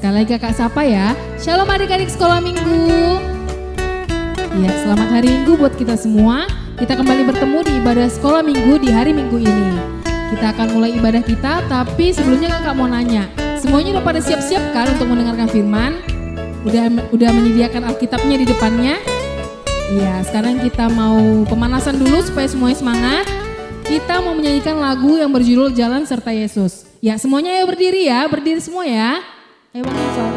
sekali lagi kakak sapa ya. Shalom adik-adik sekolah minggu. Ya, selamat hari Minggu buat kita semua. Kita kembali bertemu di ibadah sekolah minggu di hari Minggu ini. Kita akan mulai ibadah kita, tapi sebelumnya kakak mau nanya. Semuanya udah pada siap-siap kan untuk mendengarkan firman? Udah menyediakan Alkitabnya di depannya? Iya, sekarang kita mau pemanasan dulu supaya semuanya semangat. Kita mau menyanyikan lagu yang berjudul Jalan Serta Yesus. Ya, semuanya ayo berdiri ya, berdiri semua ya. Ayo Bang Nelson.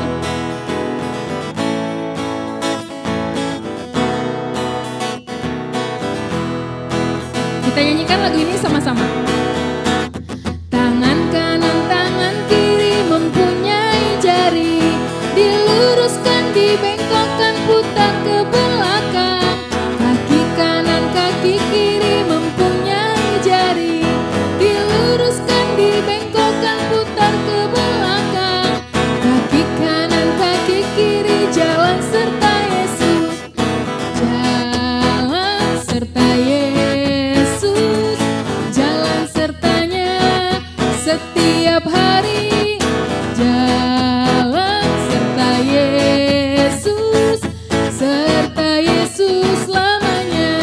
Kita nyanyikan lagu ini sama-sama. Tangan kanan, tangan kiri mempunyai jari, diluruskan, dibengkokkan, putar ke belakang. Kaki kanan, kaki kiri mempunyai jari, diluruskan, dibengkokkan, putar ke belakang. Kaki kanan, kaki kiri, jalan serta Yesus, jalan serta Yesus, jalan sertanya setiap hari, jalan serta Yesus, serta Yesus selamanya.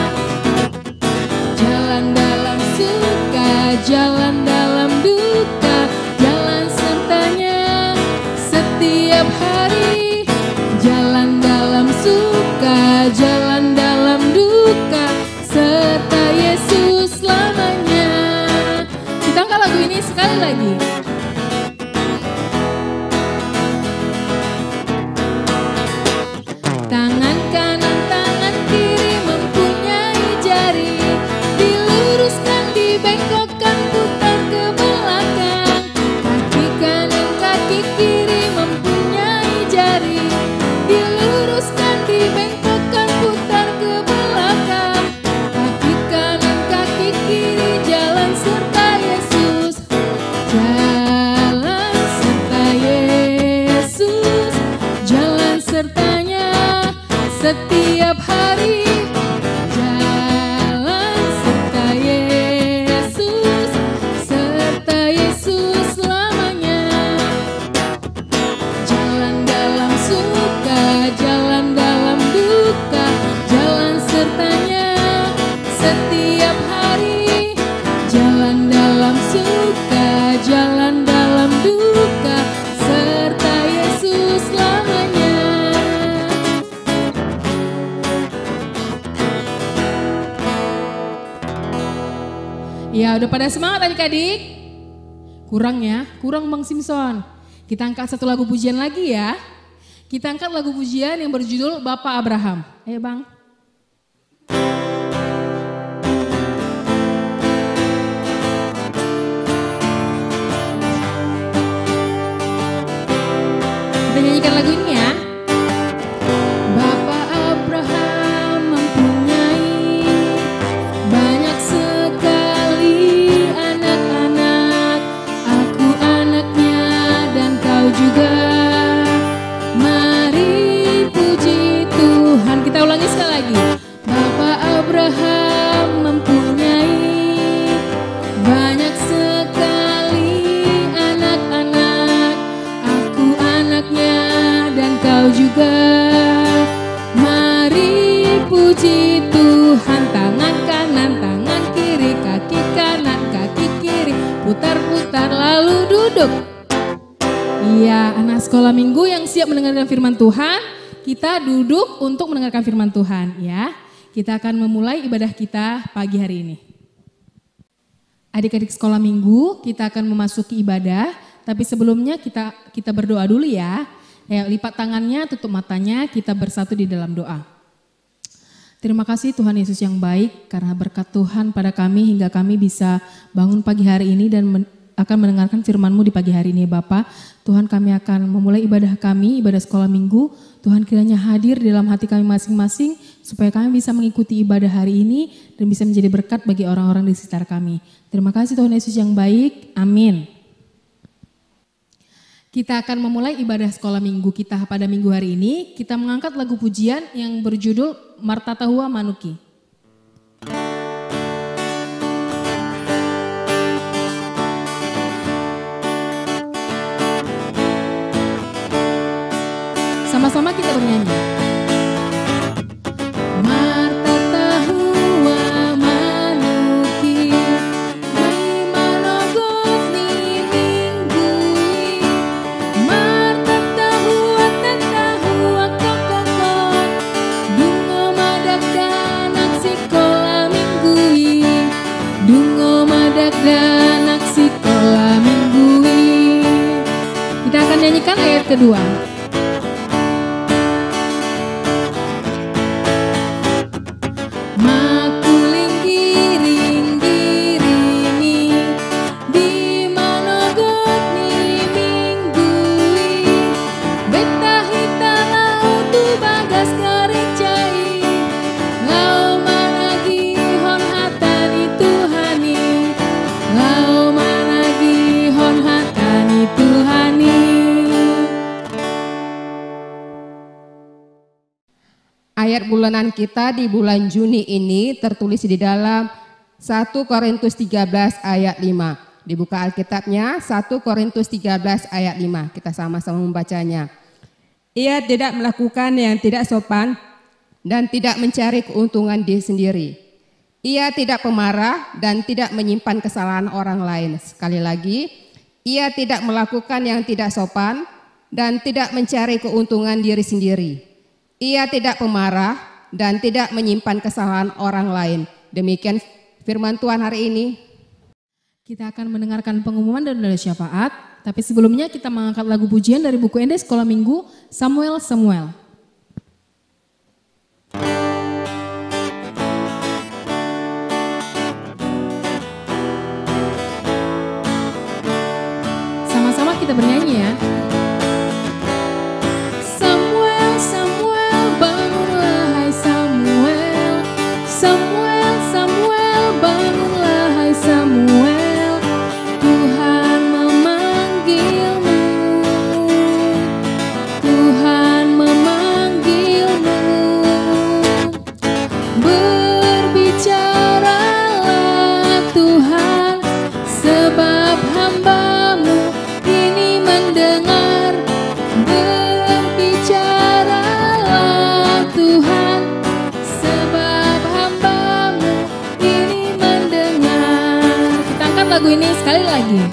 Jalan dalam suka, jalan dalam duka, jalan sertanya setiap hari, jalan dalam suka, jalan dalam duka, serta Yesus selamanya. Kita angkat lagu ini sekali lagi. Tangan kanan, tangan kiri mempunyai jari, diluruskan, dibengkokkan, putar ke belakang. Kaki kanan, kaki kiri mempunyai jari, diluruskan, dibengkokkan, putar ke belakang. Kaki kanan, kaki kiri, jalan serta Yesus, jalan serta Yesus, jalan sertanya setiap hari, jalan serta Yesus, serta Yesus selamanya. Jalan dalam suka, jalan dalam duka, jalan sertanya setiap hari, jalan dalam suka, jalan dalam duka, serta Yesus selamanya. Ya, udah pada semangat adik-adik? Kurang ya, kurang Bang Simpson. Kita angkat satu lagu pujian lagi ya. Kita angkat lagu pujian yang berjudul Bapak Abraham. Ayo Bang. Kita nyanyikan lagu ini ya. Bapak Abraham mempunyai banyak sekali anak-anak, aku anaknya dan kau juga. Mari puji Tuhan. Kita ulangi sekali lagi. Bapak Abraham mempunyai banyak sekali anak-anak, aku anaknya dan kau juga. Mari puji Tuhan. Tangan kanan, tangan kiri, kaki kanan, kaki kiri, putar-putar lalu duduk. Iya, anak sekolah minggu yang siap mendengarkan firman Tuhan, kita duduk untuk mendengarkan firman Tuhan ya. Kita akan memulai ibadah kita pagi hari ini. Adik-adik sekolah minggu, kita akan memasuki ibadah, tapi sebelumnya kita berdoa dulu ya. Ya, lipat tangannya, tutup matanya, kita bersatu di dalam doa. Terima kasih Tuhan Yesus yang baik, karena berkat Tuhan pada kami hingga kami bisa bangun pagi hari ini dan akan mendengarkan firman-Mu di pagi hari ini Bapa. Tuhan, kami akan memulai ibadah kami, ibadah sekolah minggu. Tuhan kiranya hadir di dalam hati kami masing-masing supaya kami bisa mengikuti ibadah hari ini dan bisa menjadi berkat bagi orang-orang di sekitar kami. Terima kasih Tuhan Yesus yang baik. Amin. Kita akan memulai ibadah sekolah minggu kita pada minggu hari ini. Kita mengangkat lagu pujian yang berjudul Martatahua Manuki. Sama-sama kita bernyanyi. Marta tahua manuki mai manogot ni minggui. Marta tahua tatahua kokokon dungo madak danak sikola minggui. Dungo madak danak sikola minggui. Kita akan nyanyikan ayat kedua. Ayat bulanan kita di bulan Juni ini tertulis di dalam 1 Korintus 13 ayat 5. Dibuka Alkitabnya 1 Korintus 13 ayat 5. Kita sama-sama membacanya. Ia tidak melakukan yang tidak sopan dan tidak mencari keuntungan diri sendiri. Ia tidak pemarah dan tidak menyimpan kesalahan orang lain. Sekali lagi, ia tidak melakukan yang tidak sopan dan tidak mencari keuntungan diri sendiri. Ia tidak pemarah dan tidak menyimpan kesalahan orang lain. Demikian firman Tuhan hari ini. Kita akan mendengarkan pengumuman dan doa syafaat. Tapi sebelumnya kita mengangkat lagu pujian dari buku Ende Sekolah Minggu, Samuel Samuel. Sama-sama kita bernyanyi ya. Lagu ini sekali lagi.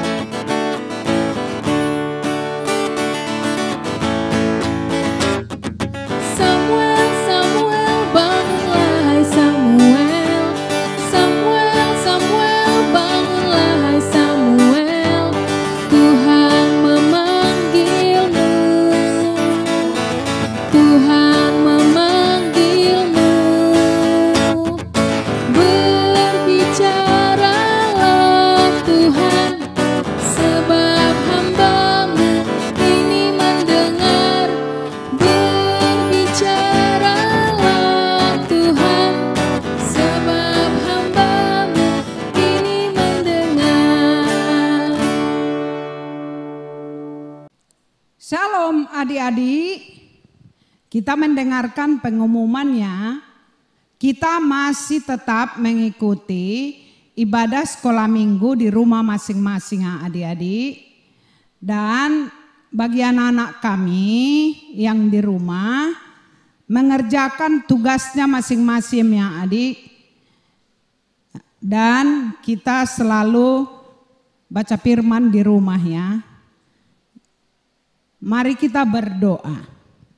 Samuel, Samuel, bangunlah hai Samuel. Samuel, Samuel, bangunlah hai Samuel. Tuhan memanggilmu. Tuhan memanggilmu. Berbicara Tuhan, sebab hamba-Mu ini mendengar. Berbicaralah Tuhan, sebab hamba-Mu ini mendengar. Shalom adik-adik, kita mendengarkan pengumumannya. Kita masih tetap mengikuti ibadah sekolah minggu di rumah masing-masing adik-adik. Dan bagi anak-anak kami yang di rumah mengerjakan tugasnya masing-masing ya adik. Dan kita selalu baca firman di rumah ya. Mari kita berdoa.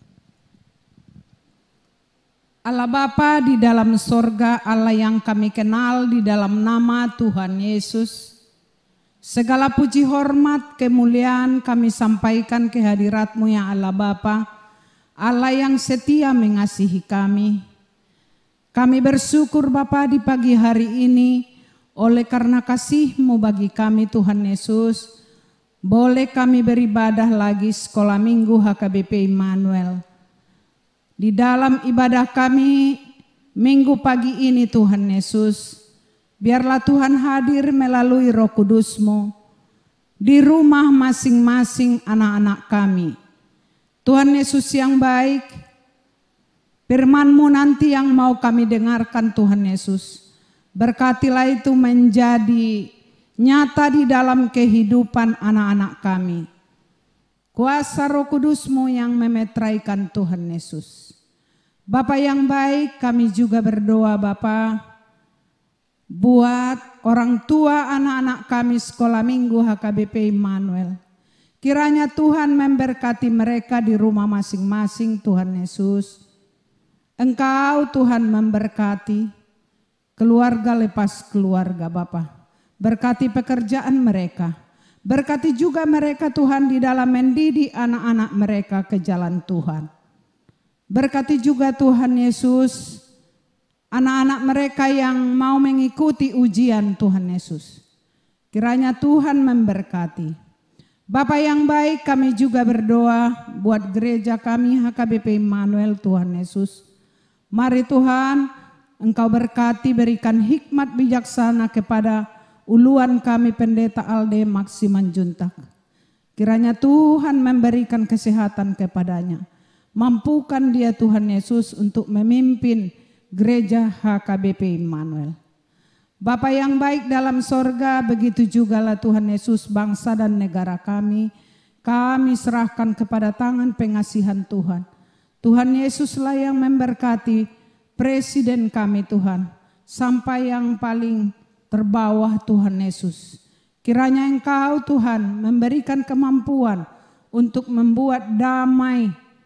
Allah Bapa di dalam sorga, Allah yang kami kenal di dalam nama Tuhan Yesus. Segala puji hormat kemuliaan kami sampaikan ke hadirat-Mu ya Allah Bapa. Allah yang setia mengasihi kami. Kami bersyukur Bapa di pagi hari ini oleh karena kasih-Mu bagi kami Tuhan Yesus. Boleh kami beribadah lagi sekolah minggu HKBP Immanuel. Di dalam ibadah kami minggu pagi ini Tuhan Yesus, biarlah Tuhan hadir melalui Roh Kudus-Mu di rumah masing-masing anak-anak kami. Tuhan Yesus yang baik, firman-Mu nanti yang mau kami dengarkan Tuhan Yesus, berkatilah itu menjadi nyata di dalam kehidupan anak-anak kami. kuasa Roh Kudus-Mu yang memeteraikan Tuhan Yesus. Bapa yang baik, kami juga berdoa Bapa buat orang tua anak-anak kami sekolah minggu HKBP Immanuel. Kiranya Tuhan memberkati mereka di rumah masing-masing Tuhan Yesus. Engkau Tuhan memberkati keluarga lepas keluarga Bapa. Berkati pekerjaan mereka. Berkati juga mereka Tuhan di dalam mendidik anak-anak mereka ke jalan Tuhan. Berkati juga Tuhan Yesus anak-anak mereka yang mau mengikuti ujian Tuhan Yesus. Kiranya Tuhan memberkati. Bapa yang baik, kami juga berdoa buat gereja kami HKBP Immanuel Tuhan Yesus. Mari Tuhan, Engkau berkati, berikan hikmat bijaksana kepada uluan kami Pendeta Alde Maksiman Juntak. Kiranya Tuhan memberikan kesehatan kepadanya. Mampukan dia Tuhan Yesus untuk memimpin gereja HKBP Immanuel. Bapa yang baik dalam sorga, begitu jugalah Tuhan Yesus bangsa dan negara kami serahkan kepada tangan pengasihan Tuhan. Tuhan Yesuslah yang memberkati presiden kami Tuhan, sampai yang paling terbawah Tuhan Yesus. Kiranya Engkau Tuhan memberikan kemampuan untuk membuat damai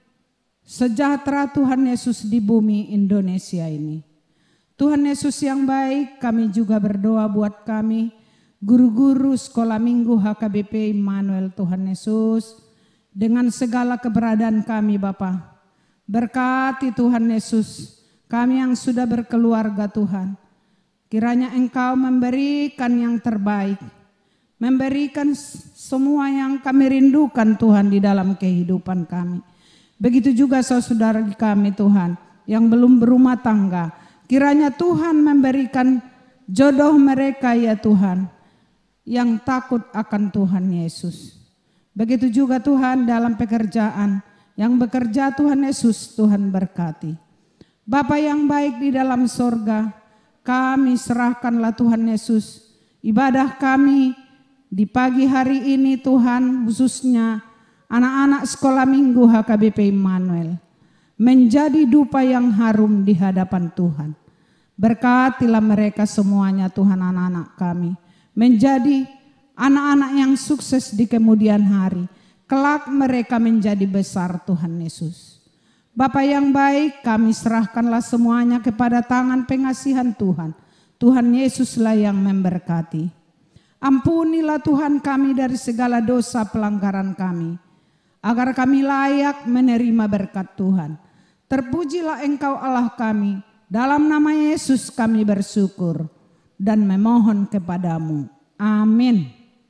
sejahtera Tuhan Yesus di bumi Indonesia ini. Tuhan Yesus yang baik, kami juga berdoa buat kami, guru-guru sekolah minggu HKBP Immanuel Tuhan Yesus, dengan segala keberadaan kami Bapa. Berkati Tuhan Yesus, kami yang sudah berkeluarga Tuhan. Kiranya Engkau memberikan yang terbaik, memberikan semua yang kami rindukan Tuhan di dalam kehidupan kami. Begitu juga saudara kami Tuhan, yang belum berumah tangga. Kiranya Tuhan memberikan jodoh mereka ya Tuhan, yang takut akan Tuhan Yesus. Begitu juga Tuhan dalam pekerjaan, yang bekerja Tuhan Yesus, Tuhan berkati. Bapa yang baik di dalam sorga, kami serahkanlah Tuhan Yesus ibadah kami di pagi hari ini Tuhan, khususnya anak-anak sekolah minggu HKBP Immanuel, menjadi dupa yang harum di hadapan Tuhan. Berkatilah mereka semuanya Tuhan, anak-anak kami menjadi anak-anak yang sukses di kemudian hari. Kelak mereka menjadi besar Tuhan Yesus. Bapa yang baik, kami serahkanlah semuanya kepada tangan pengasihan Tuhan. Tuhan Yesuslah yang memberkati. Ampunilah Tuhan kami dari segala dosa pelanggaran kami, agar kami layak menerima berkat Tuhan. Terpujilah Engkau Allah kami, dalam nama Yesus kami bersyukur dan memohon kepadamu. Amin.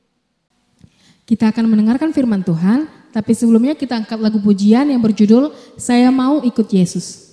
Kita akan mendengarkan firman Tuhan, tapi sebelumnya kita angkat lagu pujian yang berjudul Saya Mau Ikut Yesus.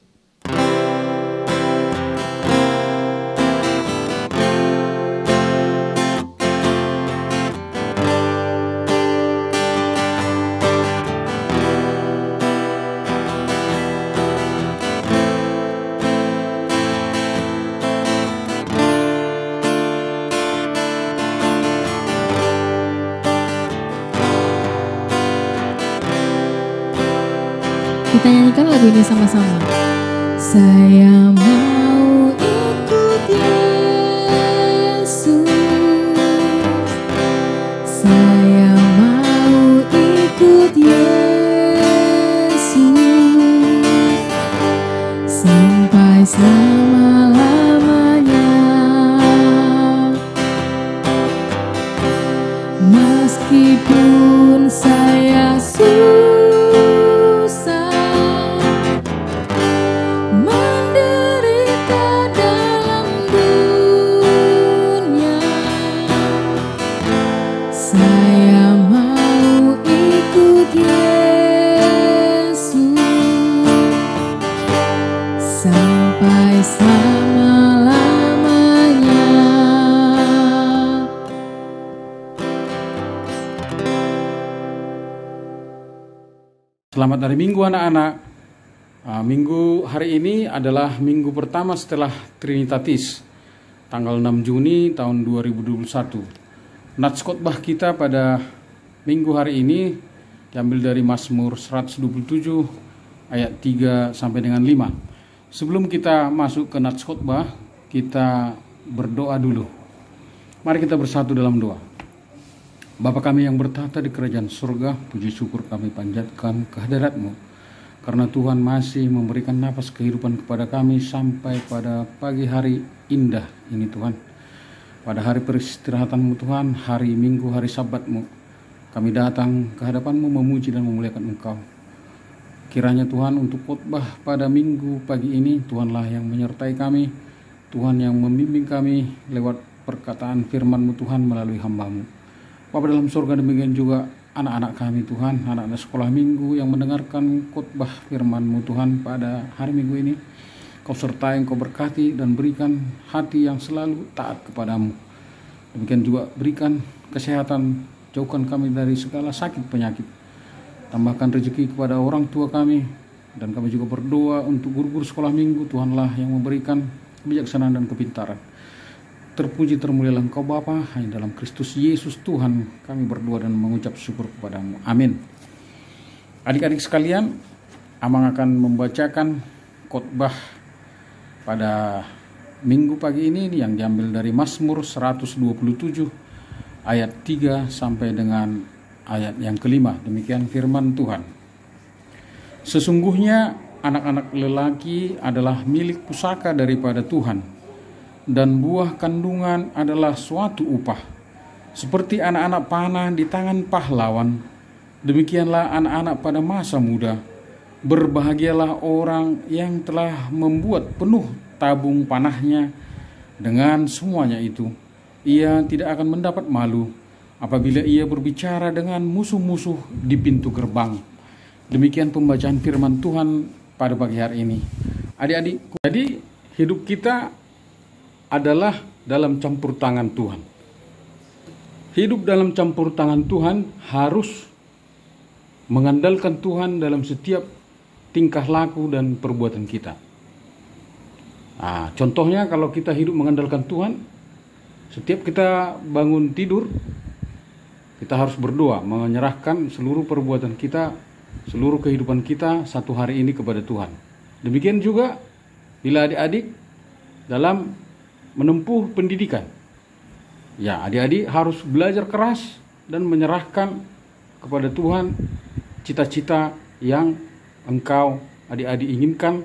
Kita nyanyikan lagu ini sama-sama. Saya mau ikut Yesus, saya mau ikut Yesus, sampai selama-lamanya. Meskipun saya Selamat hari Minggu anak-anak. Minggu hari ini adalah minggu pertama setelah Trinitatis, tanggal 6 Juni tahun 2021. Nats khotbah kita pada minggu hari ini diambil dari Mazmur 127 ayat 3 sampai dengan 5. Sebelum kita masuk ke nats khotbah, kita berdoa dulu. Mari kita bersatu dalam doa. Bapa kami yang bertata di kerajaan surga, puji syukur kami panjatkan kehadirat-Mu, karena Tuhan masih memberikan nafas kehidupan kepada kami sampai pada pagi hari indah ini Tuhan. Pada hari peristirahatan-Mu Tuhan, hari Minggu, hari Sabat-Mu, kami datang ke hadapan-Mu memuji dan memuliakan Engkau. Kiranya Tuhan untuk khotbah pada Minggu pagi ini, Tuhanlah yang menyertai kami, Tuhan yang membimbing kami lewat perkataan firman-Mu Tuhan melalui hamba-Mu. Bapa dalam surga, demikian juga anak-anak kami Tuhan, anak-anak sekolah minggu yang mendengarkan khotbah firman-Mu Tuhan pada hari Minggu ini. Kau sertai, Kau berkati dan berikan hati yang selalu taat kepadamu. Demikian juga berikan kesehatan, jauhkan kami dari segala sakit penyakit. Tambahkan rezeki kepada orang tua kami, dan kami juga berdoa untuk guru-guru sekolah minggu. Tuhanlah yang memberikan kebijaksanaan dan kepintaran. Terpuji termulialah Engkau Bapa, hanya dalam Kristus Yesus Tuhan kami berdoa dan mengucap syukur kepadamu. Amin. Adik-adik sekalian, Amang akan membacakan khotbah pada Minggu pagi ini yang diambil dari Mazmur 127 ayat 3 sampai dengan ayat yang kelima. Demikian firman Tuhan. Sesungguhnya anak-anak lelaki adalah milik pusaka daripada Tuhan, dan buah kandungan adalah suatu upah. Seperti anak-anak panah di tangan pahlawan, demikianlah anak-anak pada masa muda. Berbahagialah orang yang telah membuat penuh tabung panahnya. Dengan semuanya itu, ia tidak akan mendapat malu apabila ia berbicara dengan musuh-musuh di pintu gerbang. Demikian pembacaan firman Tuhan pada pagi hari ini. Adik-adik, jadi hidup kita adalah dalam campur tangan Tuhan. Hidup dalam campur tangan Tuhan harus mengandalkan Tuhan dalam setiap tingkah laku dan perbuatan kita. Nah, contohnya kalau kita hidup mengandalkan Tuhan, setiap kita bangun tidur, kita harus berdoa, menyerahkan seluruh perbuatan kita, seluruh kehidupan kita satu hari ini kepada Tuhan. Demikian juga bila adik-adik dalam menempuh pendidikan. Ya, adik-adik harus belajar keras dan menyerahkan kepada Tuhan cita-cita yang engkau adik-adik inginkan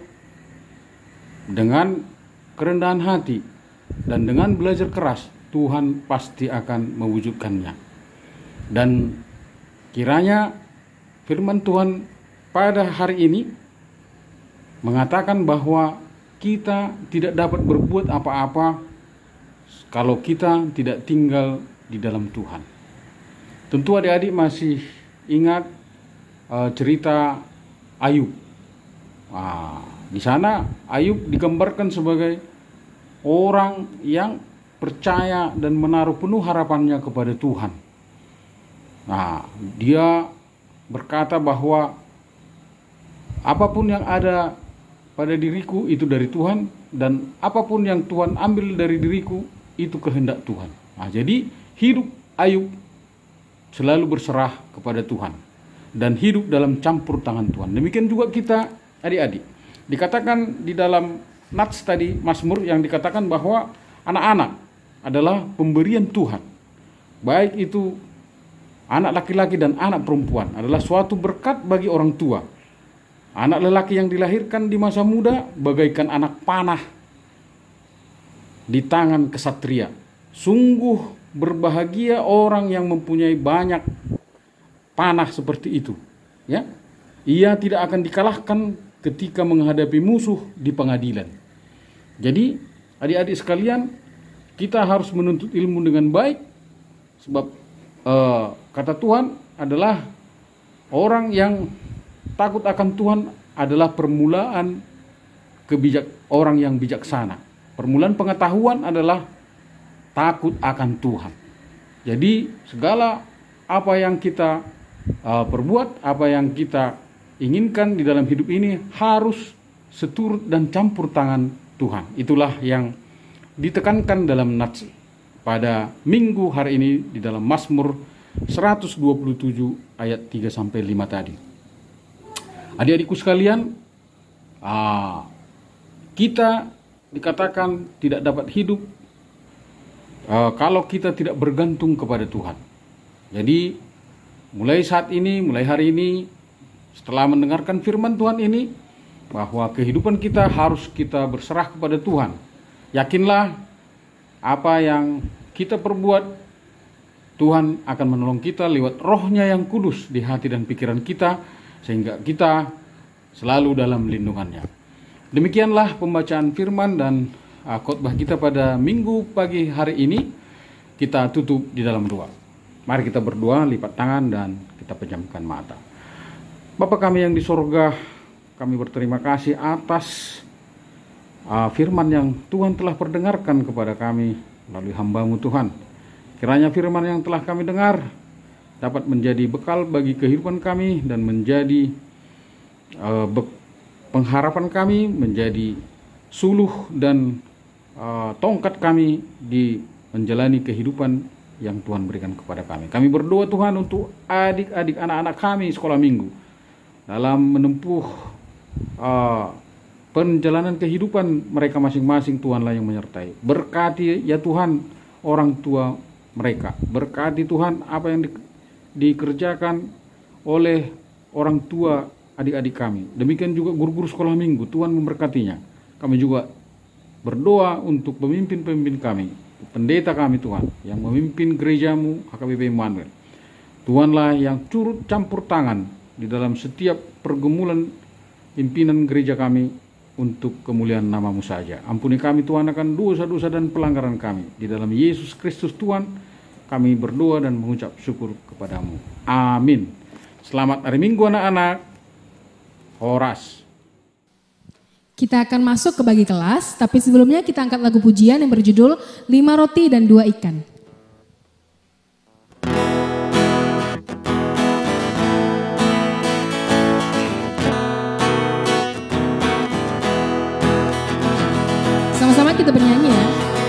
dengan kerendahan hati dan dengan belajar keras. Tuhan pasti akan mewujudkannya. Dan kiranya firman Tuhan pada hari ini mengatakan bahwa kita tidak dapat berbuat apa-apa kalau kita tidak tinggal di dalam Tuhan. Tentu adik-adik masih ingat cerita Ayub. Di sana Ayub digambarkan sebagai orang yang percaya dan menaruh penuh harapannya kepada Tuhan. Dia berkata bahwa apapun yang ada pada diriku itu dari Tuhan, dan apapun yang Tuhan ambil dari diriku itu kehendak Tuhan. Jadi hidup Ayub selalu berserah kepada Tuhan dan hidup dalam campur tangan Tuhan. Demikian juga kita adik-adik. Dikatakan di dalam nats tadi Mazmur yang dikatakan bahwa anak-anak adalah pemberian Tuhan. Baik itu anak laki-laki dan anak perempuan adalah suatu berkat bagi orang tua. Anak lelaki yang dilahirkan di masa muda bagaikan anak panah di tangan kesatria. Sungguh berbahagia orang yang mempunyai banyak panah seperti itu. Ya, ia tidak akan dikalahkan ketika menghadapi musuh di pengadilan. Jadi, adik-adik sekalian, kita harus menuntut ilmu dengan baik, sebab kata Tuhan adalah orang yang takut akan Tuhan adalah permulaan orang yang bijaksana. Permulaan pengetahuan adalah takut akan Tuhan. Jadi segala apa yang kita perbuat, apa yang kita inginkan di dalam hidup ini harus seturut dan campur tangan Tuhan. Itulah yang ditekankan dalam nats pada minggu hari ini di dalam Mazmur 127 ayat 3 sampai 5 tadi. Adik-adikku sekalian, kita dikatakan tidak dapat hidup kalau kita tidak bergantung kepada Tuhan. Jadi mulai saat ini, mulai hari ini, setelah mendengarkan firman Tuhan ini, bahwa kehidupan kita harus kita berserah kepada Tuhan. Yakinlah apa yang kita perbuat, Tuhan akan menolong kita lewat Roh-Nya yang kudus di hati dan pikiran kita, sehingga kita selalu dalam lindungannya. Demikianlah pembacaan firman dan khotbah kita pada minggu pagi hari ini. Kita tutup di dalam doa. Mari kita berdoa, lipat tangan dan kita pejamkan mata. Bapa kami yang di sorga, kami berterima kasih atas firman yang Tuhan telah perdengarkan kepada kami melalui hamba-Mu Tuhan. Kiranya firman yang telah kami dengar dapat menjadi bekal bagi kehidupan kami dan menjadi pengharapan kami, menjadi suluh dan tongkat kami di menjalani kehidupan yang Tuhan berikan kepada kami. Kami berdoa Tuhan untuk adik-adik anak-anak kami sekolah minggu dalam menempuh perjalanan kehidupan mereka masing-masing. Tuhanlah yang menyertai. Berkati ya Tuhan orang tua mereka. Berkati Tuhan apa yang dikerjakan oleh orang tua adik-adik kami. Demikian juga guru-guru sekolah minggu, Tuhan memberkatinya. Kami juga berdoa untuk pemimpin-pemimpin kami, pendeta kami Tuhan, yang memimpin gereja-Mu HKBP Immanuel. Tuhanlah yang turut campur tangan di dalam setiap pergumulan pimpinan gereja kami untuk kemuliaan nama-Mu saja. Ampuni kami Tuhan akan dosa-dosa dan pelanggaran kami. Di dalam Yesus Kristus Tuhan, kami berdoa dan mengucap syukur kepada-Mu. Amin. Selamat hari Minggu anak-anak. Horas. Kita akan masuk ke bagi kelas, tapi sebelumnya kita angkat lagu pujian yang berjudul 5 roti dan 2 ikan. Sama-sama kita bernyanyi ya.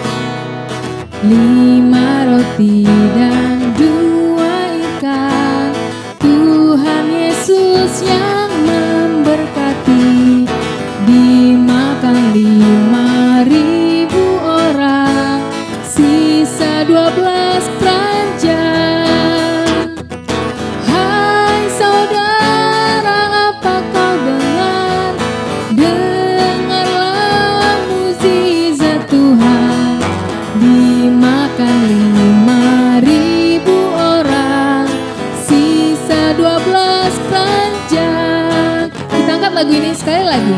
5 roti dan 2 ikan, Tuhan Yesus yang memberkati. Dimakan 5.000 orang, sisa 12 keranjang. Hai saudara, apa kau dengar? Dengarlah mukjizat Tuhan. Dimakan 5.000 orang, sisa 12 keranjang. Kita angkat lagu ini sekali lagi.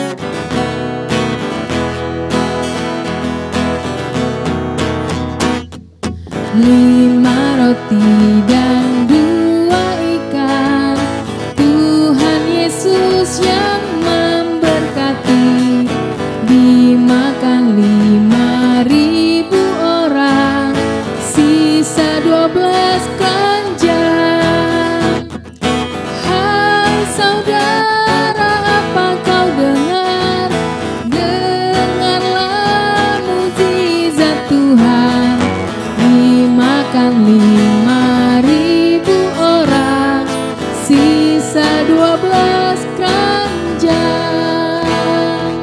5 roti dan 2 ikan, Tuhan Yesus yang memberkati. Dimakan 5.000 orang, sisa 12 keranjang. Hai saudara, apa kau dengar? Dengarlah mukjizat Tuhan. Dimakan 5.000 orang, sisa 12 keranjang.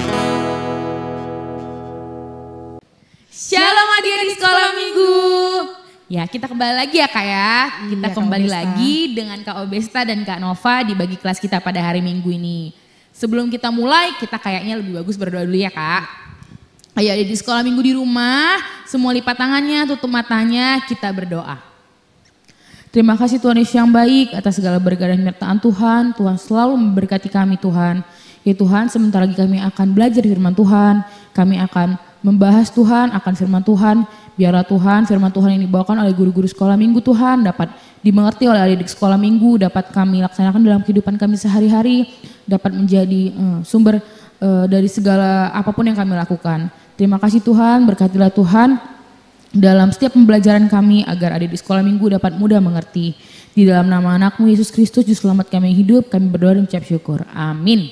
Shalom adik-adik sekolah minggu. Ya, kita kembali lagi ya Kak ya. Kita Iya, kembali Kak Obesta. lagi dengan Kak Obesta dan Kak Nova di bagi kelas kita pada hari Minggu ini. Sebelum kita mulai, kita kayaknya lebih bagus berdoa dulu ya Kak. Ayo di sekolah minggu di rumah, semua lipat tangannya, tutup matanya, kita berdoa. Terima kasih Tuhan Yesus yang baik atas segala berkat dan penyertaan Tuhan. Tuhan selalu memberkati kami Tuhan. Ya Tuhan, sebentar lagi kami akan belajar firman Tuhan. Kami akan membahas Tuhan akan firman Tuhan. Biarlah Tuhan firman Tuhan yang dibawakan oleh guru-guru sekolah minggu Tuhan dapat dimengerti oleh adik-adik sekolah minggu, dapat kami laksanakan dalam kehidupan kami sehari-hari, dapat menjadi sumber dari segala apapun yang kami lakukan. Terima kasih Tuhan, berkatilah Tuhan dalam setiap pembelajaran kami agar adik di sekolah minggu dapat mudah mengerti. Di dalam nama anak-Mu Yesus Kristus, Juru Selamat kami hidup, kami berdoa dan mengucap syukur. Amin.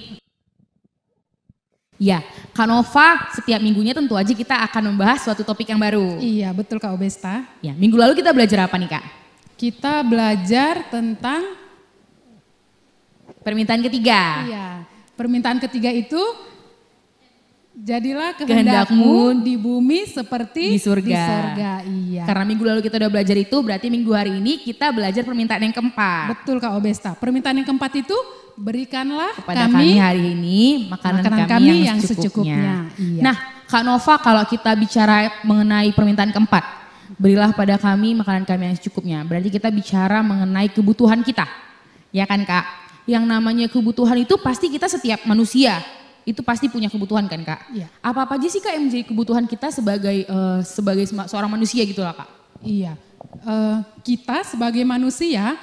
Ya, Kak Nova, setiap minggunya tentu aja kita akan membahas suatu topik yang baru. Iya, betul Kak Obesta. Ya, minggu lalu kita belajar apa nih Kak? Kita belajar tentang permintaan ketiga. iya, permintaan ketiga itu jadilah kehendakmu di bumi seperti Di surga. Iya. Karena minggu lalu kita udah belajar itu, berarti minggu hari ini kita belajar permintaan yang keempat. Betul Kak Obesta. Permintaan yang keempat itu berikanlah Kepada kami hari ini makanan kami yang secukupnya. Iya. Nah, Kak Nova, kalau kita bicara mengenai permintaan keempat, berilah pada kami makanan kami yang secukupnya. Berarti kita bicara mengenai kebutuhan kita. Ya kan Kak? Yang namanya kebutuhan itu pasti kita setiap manusia itu pasti punya kebutuhan kan Kak? Iya. Apa aja sih Kak yang menjadi kebutuhan kita sebagai seorang manusia gitu lah Kak? Iya. Kita sebagai manusia,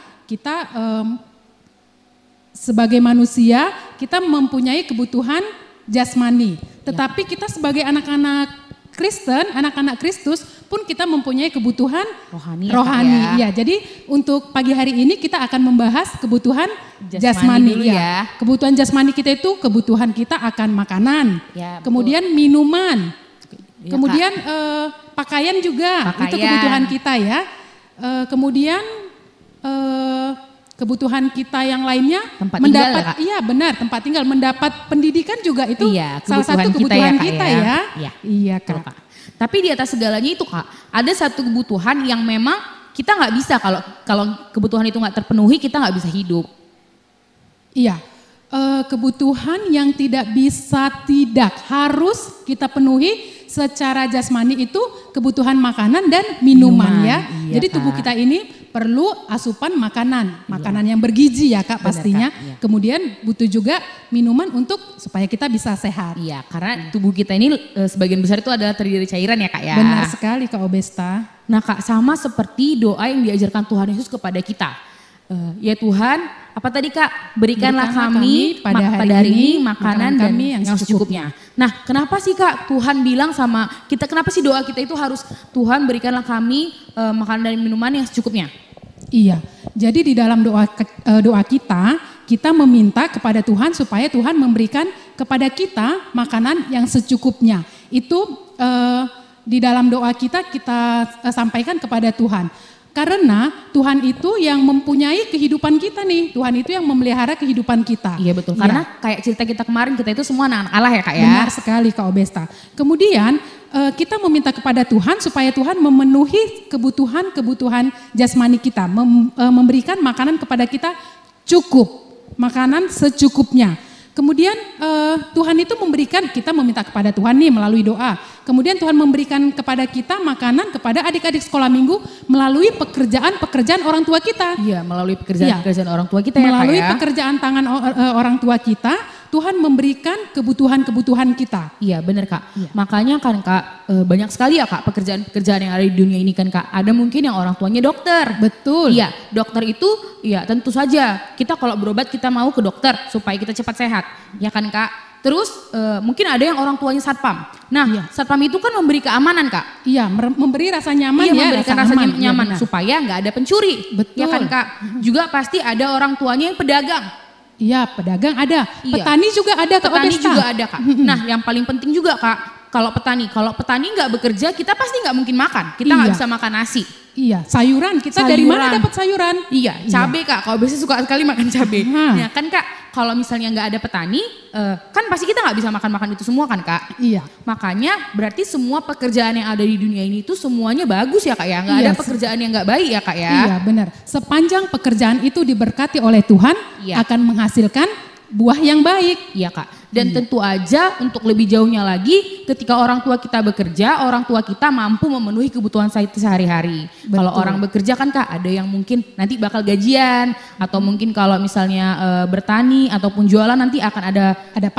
kita mempunyai kebutuhan jasmani. Tetapi kita sebagai anak-anak Kristen, anak-anak Kristus pun kita mempunyai kebutuhan Rohani. Iya, jadi untuk pagi hari ini kita akan membahas kebutuhan jasmani. dulu ya. Kebutuhan jasmani kita itu kebutuhan kita akan makanan, Ya, betul. kemudian minuman, Ya, kemudian pakaian juga, itu Pakaian. kebutuhan kita ya. Kemudian kebutuhan kita yang lainnya Tempat tinggal ya, Kak? iya benar, tempat tinggal, mendapat pendidikan juga itu Iya, salah satu kebutuhan kita ya. Iya, Iya betul, Kak. Tapi di atas segalanya itu Kak, ada satu kebutuhan yang memang kita nggak bisa kalau kebutuhan itu nggak terpenuhi kita nggak bisa hidup. Iya, kebutuhan yang tidak harus kita penuhi secara jasmani itu kebutuhan makanan dan minuman ya. Iya, Jadi tubuh Kak. kita ini perlu asupan makanan yang bergizi ya Kak Benar, pastinya. Kak, iya. Kemudian butuh juga minuman untuk supaya kita bisa sehat. Iya, karena tubuh kita ini sebagian besar itu adalah terdiri dari cairan ya Kak ya. Benar sekali Kak Obesta. Nah Kak, sama seperti doa yang diajarkan Tuhan Yesus kepada kita. Ya Tuhan, apa tadi Kak? Berikanlah kami pada hari ini makanan dan kami yang secukupnya. Nah, kenapa sih Kak Tuhan bilang sama kita, kenapa sih doa kita itu harus Tuhan berikanlah kami makanan dan minuman yang secukupnya? Iya, jadi di dalam doa kita meminta kepada Tuhan supaya Tuhan memberikan kepada kita makanan yang secukupnya. Itu di dalam doa kita sampaikan kepada Tuhan. Karena Tuhan itu yang mempunyai kehidupan kita nih, Tuhan itu yang memelihara kehidupan kita. Iya betul, Iya. karena kayak cerita kita kemarin, kita itu semua anak-anak Allah ya Kak ya. Benar sekali Kak Obesta. Kemudian kita meminta kepada Tuhan supaya Tuhan memenuhi kebutuhan jasmani kita, memberikan makanan kepada kita cukup, makanan secukupnya. Kemudian Tuhan itu kita meminta kepada Tuhan nih melalui doa. Kemudian Tuhan memberikan kepada kita makanan kepada adik-adik sekolah minggu melalui pekerjaan orang tua kita. Iya, melalui pekerjaan orang tua kita ya Kak ya. Melalui pekerjaan tangan orang tua kita, Tuhan memberikan kebutuhan kita. Iya benar Kak, Iya. makanya kan Kak banyak sekali ya Kak pekerjaan yang ada di dunia ini kan Kak. Ada mungkin yang orang tuanya dokter. Betul. Iya, dokter itu ya tentu saja kita kalau berobat kita mau ke dokter supaya kita cepat sehat. Ya kan Kak. Terus mungkin ada yang orang tuanya satpam. Nah Iya. satpam itu kan memberi keamanan Kak. Iya, memberi rasa nyaman Iya, ya, memberikan rasa aman. nyaman Iya, benar. supaya nggak ada pencuri. Betul. Ya kan Kak. Juga pasti ada orang tuanya yang pedagang. Iya, pedagang ada, Iya. petani juga ada Kak Petani Obesta. juga ada Kak. Nah yang paling penting juga Kak, kalau petani nggak bekerja kita pasti nggak mungkin makan. Kita nggak Iya. bisa makan nasi. Iya, sayuran kita dari mana Sayuran. dapat sayuran? Iya, cabai Kak. Kalau biasanya suka sekali makan cabai. Nah. Ya kan Kak, kalau misalnya nggak ada petani, kan pasti kita nggak bisa makan itu semua kan Kak. Iya. Makanya berarti semua pekerjaan yang ada di dunia ini itu semuanya bagus ya Kak ya. Nggak Iya, ada pekerjaan yang nggak baik ya Kak ya. Iya, benar. Sepanjang pekerjaan itu diberkati oleh Tuhan, Iya. akan menghasilkan buah yang baik. Iya Kak. Dan tentu aja untuk lebih jauhnya lagi ketika orang tua kita bekerja, orang tua kita mampu memenuhi kebutuhan sehari-hari. Kalau orang bekerja kan Kak ada yang mungkin nanti bakal gajian atau mungkin kalau misalnya bertani ataupun jualan nanti akan ada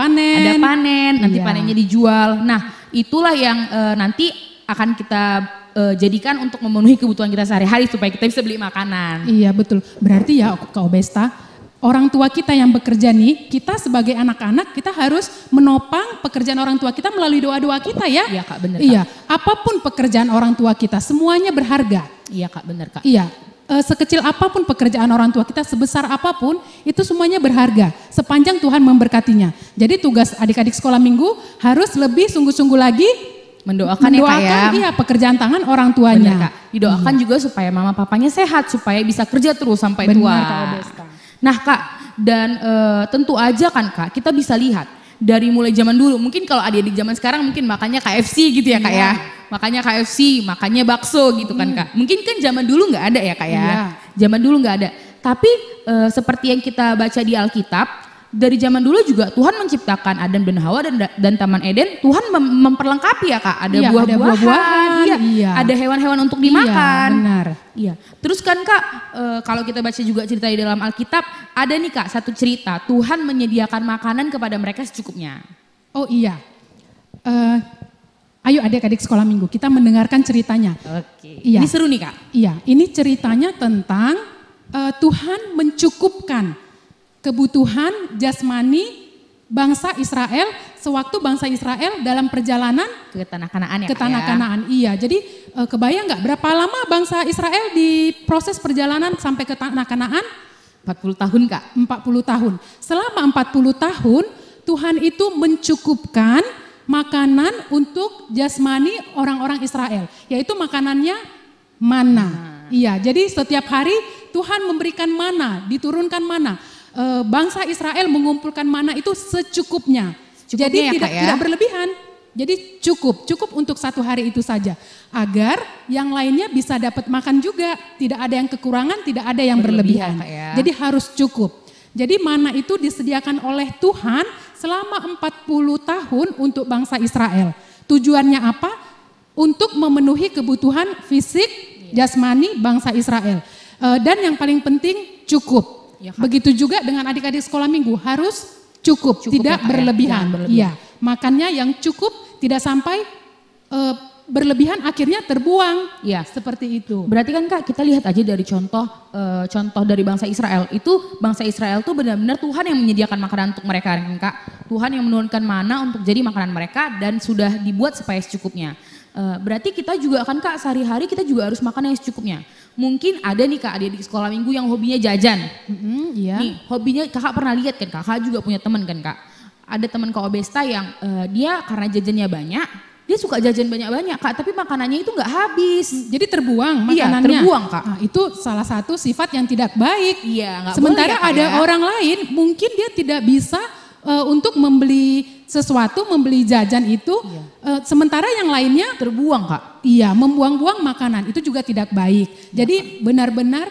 panen. nanti Iya. panennya dijual. Nah itulah yang nanti akan kita jadikan untuk memenuhi kebutuhan kita sehari-hari supaya kita bisa beli makanan. Iya, betul. Berarti ya Kak Obesta, orang tua kita yang bekerja nih, kita sebagai anak-anak kita harus menopang pekerjaan orang tua kita melalui doa-doa kita ya. Iya Kak, benar Kak. Iya, apapun pekerjaan orang tua kita semuanya berharga. Iya Kak, benar Kak. Iya, sekecil apapun pekerjaan orang tua kita, sebesar apapun itu semuanya berharga sepanjang Tuhan memberkatinya. Jadi tugas adik-adik sekolah minggu harus lebih sungguh-sungguh lagi mendoakan ya Kak ya. Iya, pekerjaan tangan orang Bener, tuanya. Kak. Didoakan juga supaya mama papanya sehat, supaya bisa kerja terus sampai Benar, tua. Kak Obesta. Nah Kak, dan tentu aja kan Kak, kita bisa lihat dari mulai zaman dulu. Mungkin kalau adik-adik zaman sekarang mungkin makannya KFC gitu ya Kak ya. Makannya KFC, makannya bakso gitu kan Kak. Mungkin kan zaman dulu nggak ada ya Kak ya. Iya. Zaman dulu nggak ada. Tapi seperti yang kita baca di Alkitab, dari zaman dulu juga Tuhan menciptakan Adam dan Hawa dan Taman Eden. Tuhan memperlengkapi ya Kak. Ada Iya, ada buah-buahan, buah-buahan, iya. ada hewan-hewan untuk Iya, dimakan. benar. Iya. Terus kan Kak, kalau kita baca juga cerita di dalam Alkitab, ada nih Kak satu cerita, Tuhan menyediakan makanan kepada mereka secukupnya. Oh iya. Ayo adik-adik sekolah minggu, kita mendengarkan ceritanya. Oke. Iya. Ini seru nih Kak. Iya, ini ceritanya tentang Tuhan mencukupkan kebutuhan jasmani bangsa Israel sewaktu bangsa Israel dalam perjalanan Ke tanah Kanaan ya ke Kak tanah ya. Kanaan. Iya, jadi kebayang nggak berapa lama bangsa Israel di proses perjalanan sampai ke tanah Kanaan? 40 tahun Kak. 40 tahun. Selama 40 tahun Tuhan itu mencukupkan makanan untuk jasmani orang-orang Israel, yaitu makanannya mana. Iya, jadi setiap hari Tuhan memberikan mana, diturunkan mana. Bangsa Israel mengumpulkan mana itu secukupnya. Jadi ya, Kak, ya? tidak berlebihan. Jadi cukup untuk satu hari itu saja. Agar yang lainnya bisa dapat makan juga. Tidak ada yang kekurangan, tidak ada yang berlebihan. Kak, ya? Jadi harus cukup. Jadi mana itu disediakan oleh Tuhan selama 40 tahun untuk bangsa Israel. Tujuannya apa? Untuk memenuhi kebutuhan fisik, jasmani bangsa Israel. Dan yang paling penting cukup. Ya, Kak. Begitu juga dengan adik-adik sekolah minggu harus cukup ya, tidak Kak, ya? berlebihan. Jangan berlebihan. Iya, makannya yang cukup, tidak sampai berlebihan akhirnya terbuang. Iya. Seperti itu. Berarti kan Kak, kita lihat aja dari contoh dari bangsa Israel. Itu bangsa Israel tuh benar-benar Tuhan yang menyediakan makanan untuk mereka kan Kak. Tuhan yang menurunkan mana untuk jadi makanan mereka dan sudah dibuat supaya secukupnya. Berarti kita juga kan Kak, sehari-hari kita juga harus makan yang secukupnya. Mungkin ada nih Kak adik di sekolah minggu yang hobinya jajan. Iya. Nih hobinya Kakak pernah lihat kan Kakak juga punya teman kan Kak. Ada teman Kak Obesta yang dia karena jajannya banyak, dia suka jajan banyak-banyak Kak, tapi makanannya itu nggak habis. Jadi terbuang Iya, makanannya. terbuang, Kak. Nah, itu salah satu sifat yang tidak baik. Iya, nggak Sementara boleh ya, Kak, ada ya. orang lain mungkin dia tidak bisa untuk membeli sesuatu, membeli jajan itu. Sementara yang lainnya Terbuang Kak. iya, membuang-buang makanan itu juga tidak baik. Jadi benar-benar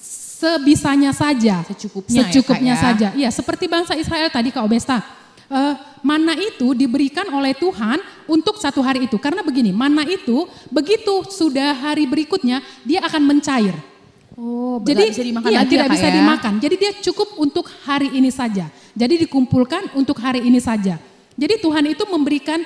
sebisanya saja, Secukupnya ya, Kak, ya. saja. Iya, seperti bangsa Israel tadi Kak Obesta. Mana itu diberikan oleh Tuhan untuk satu hari itu. Karena begini, mana itu begitu sudah hari berikutnya dia akan mencair. Oh, Jadi bisa dimakan iya, lagi tidak ya, Kak, bisa ya? dimakan. Jadi dia cukup untuk hari ini saja. Jadi dikumpulkan untuk hari ini saja. Jadi Tuhan itu memberikan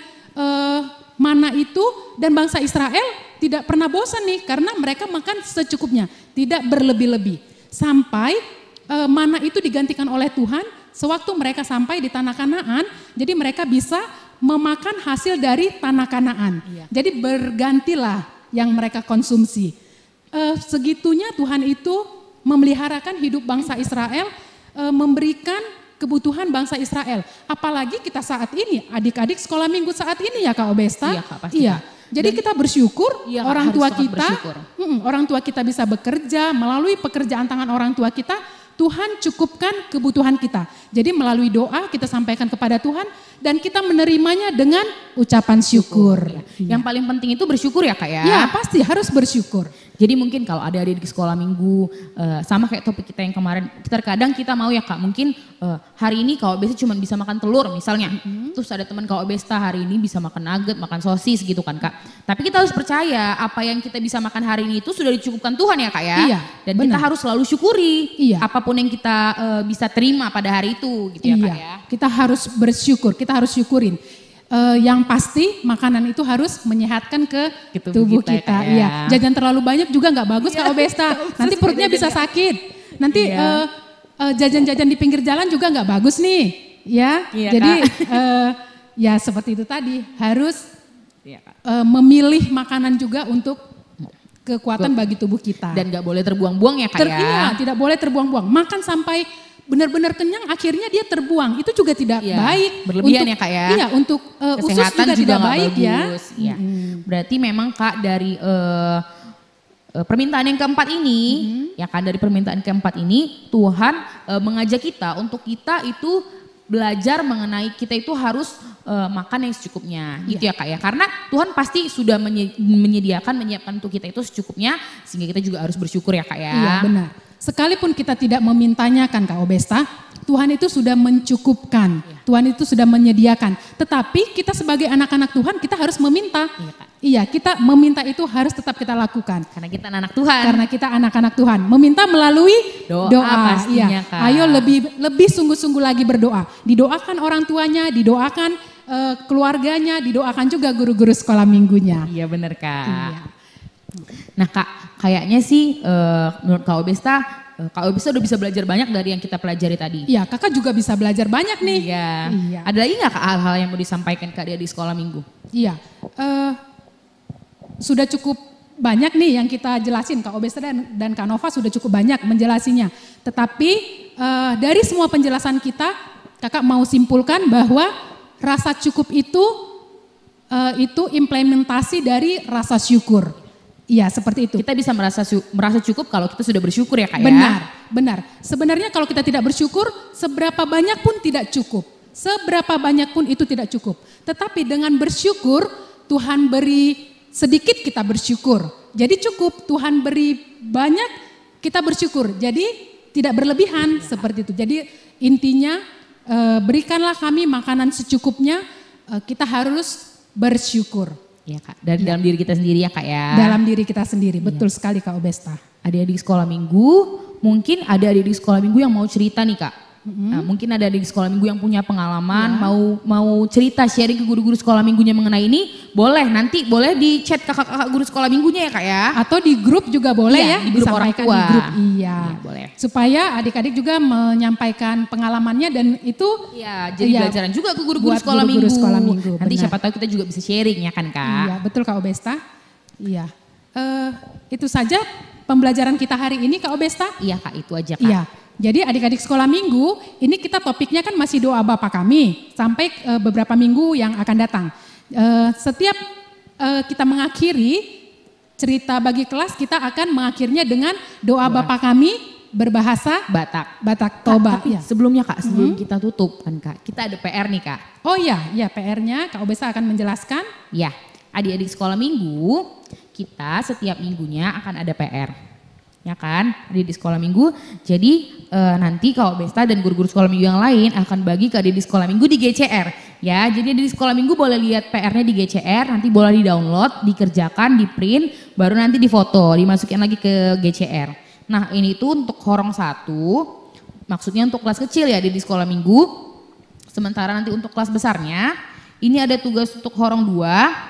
mana itu dan bangsa Israel tidak pernah bosan nih karena mereka makan secukupnya, tidak berlebih-lebih. Sampai mana itu digantikan oleh Tuhan sewaktu mereka sampai di tanah Kanaan, jadi mereka bisa memakan hasil dari tanah Kanaan. Iya. Jadi bergantilah yang mereka konsumsi. Segitunya Tuhan itu memeliharakan hidup bangsa Israel, memberikan kebutuhan bangsa Israel. Apalagi kita saat ini, adik-adik sekolah minggu saat ini ya Kak Obesta. Iya, Kak, pasti, Iya. Kak. Jadi kita bersyukur Iya, Kak, orang harus tua sangat kita, bersyukur. orang tua kita bisa bekerja melalui pekerjaan tangan orang tua kita. Tuhan cukupkan kebutuhan kita. Jadi melalui doa kita sampaikan kepada Tuhan dan kita menerimanya dengan ucapan syukur. Yang paling penting itu bersyukur ya Kak ya. Ya pasti harus bersyukur. Jadi mungkin kalau ada adik di sekolah minggu, sama kayak topik kita yang kemarin, terkadang kita mau ya Kak, mungkin hari ini Kak Obesta cuma bisa makan telur misalnya. Terus ada teman Kak Obesta hari ini bisa makan nugget, makan sosis gitu kan Kak. Tapi kita harus percaya apa yang kita bisa makan hari ini itu sudah dicukupkan Tuhan ya Kak ya. Iya, Dan benar. kita harus selalu syukuri Iya. apapun yang kita bisa terima pada hari itu gitu ya Kak ya. Kita harus bersyukur, kita harus syukurin. Yang pasti makanan itu harus menyehatkan ke tubuh kita, kita. Kak, ya. Iya. Jajan terlalu banyak juga nggak bagus Kak Obesta. Nanti perutnya bisa sakit. Nanti Iya. jajan-jajan di pinggir jalan juga nggak bagus nih. Ya. Iya, Jadi ya seperti itu tadi harus Iya, Kak. memilih makanan juga untuk kekuatan bagi tubuh kita. Dan gak boleh terbuang-buang ya Kak ya. Iya, tidak boleh terbuang-buang. Makan sampai benar-benar kenyang akhirnya dia terbuang. Itu juga tidak Iya, baik. berlebihan Untuk- ya, Kak, ya. Iya, untuk usus Kesehatan juga tidak nggak baik ya. bagus. Ya. Berarti memang Kak dari permintaan yang keempat ini, ya kan, dari permintaan keempat ini Tuhan mengajak kita untuk kita itu belajar mengenai kita itu harus makan yang secukupnya, gitu ya Kak ya. Karena Tuhan pasti sudah menyiapkan untuk kita itu secukupnya, sehingga kita juga harus bersyukur ya Kak ya. Iya benar. Sekalipun kita tidak memintanya kan Kak Obesta, Tuhan itu sudah mencukupkan, Tuhan itu sudah menyediakan. Tetapi kita sebagai anak-anak Tuhan kita harus meminta. Iya, Kak. Iya, kita meminta itu harus tetap kita lakukan. Karena kita anak Tuhan. Karena kita anak-anak Tuhan. Meminta melalui Doa pastinya, iya. Kak. Ayo lebih sungguh-sungguh lagi berdoa. Didoakan orang tuanya, didoakan keluarganya, didoakan juga guru-guru sekolah minggunya. Iya benar Kak. Iya. Nah Kak, kayaknya sih menurut Kak Obesta udah bisa belajar banyak dari yang kita pelajari tadi. Iya, kakak juga bisa belajar banyak nih. Iya. Iya. Ada lagi nggak Kak hal-hal yang mau disampaikan Kak dia di sekolah minggu? Iya, sudah cukup banyak nih yang kita jelasin. Kak Obesta dan Kak Nova sudah cukup banyak menjelasinya. Tetapi dari semua penjelasan kita, kakak mau simpulkan bahwa rasa cukup itu implementasi dari rasa syukur. Iya, seperti itu. Kita bisa merasa cukup kalau kita sudah bersyukur ya Kak ya. Benar. Sebenarnya kalau kita tidak bersyukur, seberapa banyak pun tidak cukup. Seberapa banyak pun itu tidak cukup. Tetapi dengan bersyukur, Tuhan beri sedikit kita bersyukur. Jadi cukup, Tuhan beri banyak kita bersyukur. Jadi tidak berlebihan seperti itu. Jadi intinya berikanlah kami makanan secukupnya, kita harus bersyukur. Iya Kak, dari dalam diri kita sendiri ya Kak ya. Dalam diri kita sendiri, betul sekali Kak Obesta. Adik-adik sekolah minggu, mungkin ada adik-adik sekolah minggu yang mau cerita nih Kak. Nah, mungkin ada adik sekolah minggu yang punya pengalaman, mau cerita sharing ke guru-guru sekolah minggunya mengenai ini, boleh di chat kakak-kakak guru sekolah minggunya ya Kak ya. Atau di grup juga boleh Iya, ya, di grup orang disampaikan tua. di grup. Iya. Iya, boleh. Supaya adik-adik juga menyampaikan pengalamannya dan itu Iya, jadi pelajaran juga ke guru-guru buat sekolah guru-guru minggu. sekolah minggu, Nanti benar. siapa tahu kita juga bisa sharing ya kan Kak. Iya, betul Kak Obesta. Iya. Itu saja pembelajaran kita hari ini Kak Obesta. Iya Kak, itu aja Kak. Iya. Jadi adik-adik sekolah minggu, ini kita topiknya kan masih doa Bapa kami sampai beberapa minggu yang akan datang. Setiap kita mengakhiri cerita bagi kelas, kita akan mengakhirnya dengan doa Bapa kami berbahasa Batak Toba. Tapi Ya. sebelumnya Kak, sebelum kita tutup kan Kak, kita ada PR nih Kak. Oh iya, PR-nya Kak Obesa akan menjelaskan. Ya, adik-adik sekolah minggu, kita setiap minggunya akan ada PR. Ya kan, adik di sekolah minggu. Jadi nanti Kak Obesta dan guru-guru sekolah minggu yang lain akan bagi ke adik di sekolah minggu di GCR. Ya, jadi adik di sekolah minggu boleh lihat PR-nya di GCR, nanti boleh di-download, dikerjakan, di-print, baru nanti difoto, dimasukin lagi ke GCR. Nah ini tuh untuk horong 1, maksudnya untuk kelas kecil ya adik di sekolah minggu. Sementara nanti untuk kelas besarnya, ini ada tugas untuk horong 2.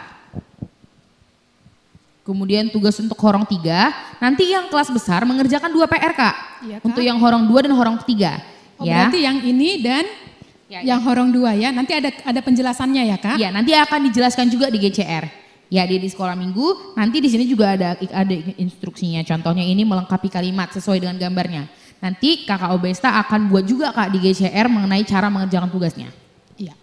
Kemudian tugas untuk horong 3, nanti yang kelas besar mengerjakan 2 PR Kak. Iya, Kak. Untuk yang horong 2 dan horong 3. Oh, Ya. berarti yang ini dan yang horong 2 ya. Nanti ada penjelasannya ya Kak. Iya, nanti akan dijelaskan juga di GCR. Ya, di sekolah minggu, nanti di sini juga ada instruksinya. Contohnya ini melengkapi kalimat sesuai dengan gambarnya. Nanti Kakak Obesta akan buat juga Kak di GCR mengenai cara mengerjakan tugasnya. Iya.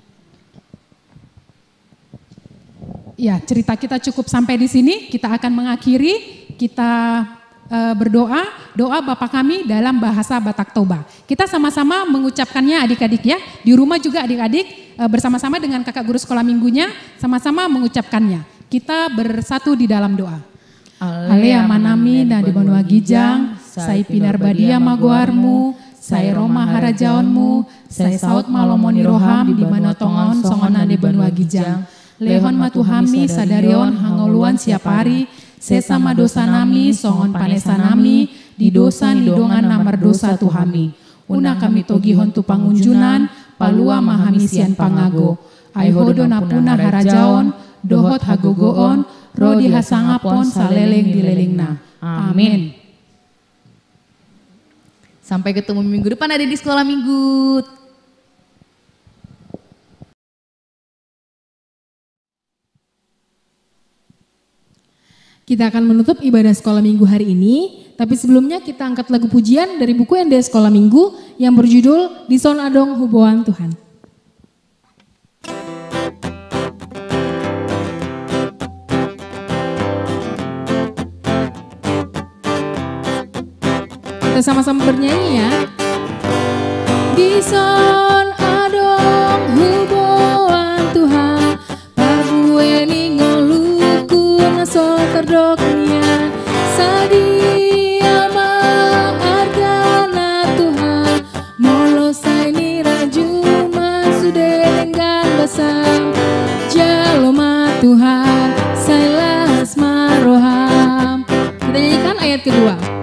Ya, cerita kita cukup sampai di sini. Kita akan mengakhiri, kita berdoa, doa Bapa kami dalam bahasa Batak Toba. Kita sama-sama mengucapkannya adik-adik ya. Di rumah juga adik-adik bersama-sama dengan kakak guru sekolah minggunya sama-sama mengucapkannya. Kita bersatu di dalam doa. Alea manami na di Banua Gijang, sai pinar badia magoarmu, sai Roma harajaonmu, sai saut malomoni roham di mana tongon songonan di Banua Gijang. Lehon matuhami sadarion hangoluan siapari, sesama dosa nami songon panesa nami, di dosa nidongan namar dosa tuhami. Una kami togihon tu pangunjunan, palua mahamisian pangago. Aihodo napuna harajaon, dohot hagogoon, rodi hasangapon saleleng dilelengna. Amin. Sampai ketemu minggu depan ada di sekolah minggu. Kita akan menutup ibadah sekolah minggu hari ini Tapi sebelumnya kita angkat lagu pujian dari buku ND Sekolah Minggu yang berjudul Di Son Adong Huboan Tuhan. Kita sama-sama bernyanyi ya. Di son adong huboan Tuhan, pabueni ngoluku nasol terdoknya, sadia maargana Tuhan, molo saini rajuma sude dengan basam, jaloma Tuhan, sailas maroham. Kita nyanyikan ayat kedua.